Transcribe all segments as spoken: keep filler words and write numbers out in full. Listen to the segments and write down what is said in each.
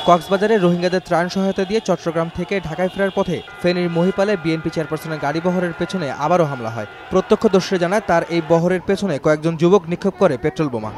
কক্সবাজারে রোহিঙ্গাদের ত্রাণ সহায়তা দিয়ে চট্টগ্রাম থেকে ঢাকায় ফেরার পথে ফেনীর মহিপালে বিএনপি চেয়ারপারসনের গাড়ি বহরের পেছনে আবারও হামলা হয়। প্রত্যক্ষদর্শীরা জানায় তার এই বহরের পেছনে কয়েকজন যুবক নিক্ষেপ করে পেট্রোল বোমা।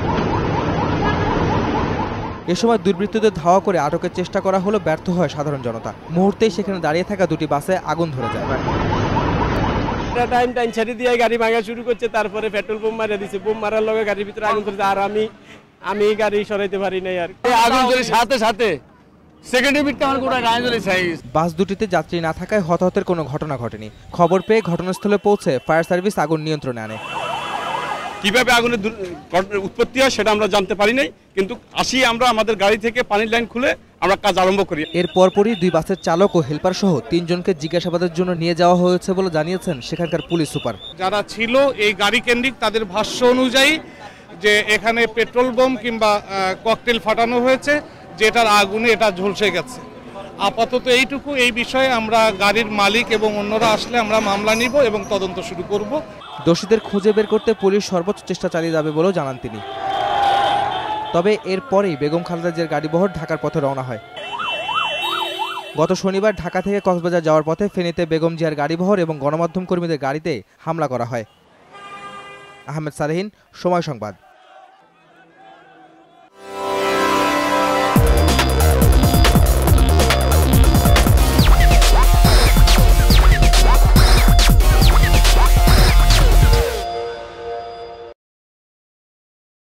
এ সময় দুর্বৃত্তদের ধাওয়া করে আটকের চেষ্টা করা হলো, ব্যর্থ হয় সাধারণ জনতা। মুহূর্তেই সেখানে দাঁড়িয়ে থাকা দুটি বাসে আগুন ধরে যায়। টাইম টাইম ছেড়ে দিয়ে গাড়ি ভাঙা শুরু করছে, তারপরে পেট্রোল বোম মারা দিচ্ছে। বোম মারার লগে গাড়ির ভিতরে আগুন ধরেছে, আর আমি আমি গাড়ি সরাইতে পারি নাই। আর আগুন ধরে সাথে সাথে সেকেন্ডের ভিতরে আমার গোটা গাড়ি ধরে ছাই। বাস দুটিতে যাত্রী না থাকায় হতাহতের কোনো ঘটনা ঘটেনি। খবর পেয়ে ঘটনাস্থলে পৌঁছে ফায়ার সার্ভিস আগুন নিয়ন্ত্রণে আনে। কিভাবে আগুনের উৎপত্তি হয় সেটা আমরা জানতে পারি নাই, কিন্তু আসি আমরা আমাদের গাড়ি থেকে পানির লাইন খুলে আমরা কাজ আরম্ভ করি। এর পরপরই দুই বাসের চালক ও হেলপার সহ তিনজনকে জিজ্ঞাসাবাদের জন্য নিয়ে যাওয়া হয়েছে বলে জানিয়েছেন সেখানকার পুলিশ সুপার। যারা ছিল এই গাড়ি কেন্দ্রিক তাদের ভাষ্য অনুযায়ী যে এখানে পেট্রোল বোম কিংবা ককটেল ফাটানো হয়েছে, যেটার আগুনে এটা ঝলসে গেছে। আপাতত এইটুকু। এই বিষয়ে আমরা গাড়ির মালিক এবং অন্যরা আসলে আমরা মামলা নিব এবং তদন্ত শুরু করব। দোষীদের খুঁজে বের করতে পুলিশ সর্বোচ্চ চেষ্টা চালিয়ে যাবে বলেও জানান তিনি। তবে এরপরেই বেগম খালেদা জিয়ার গাড়িবহর ঢাকার পথে রওনা হয়। গত শনিবার ঢাকা থেকে কক্সবাজার যাওয়ার পথে ফেনীতে বেগম জিয়ার গাড়িবহর এবং গণমাধ্যম কর্মীদের গাড়িতে হামলা করা হয়। আহমেদ সালেহীন, সময় সংবাদ।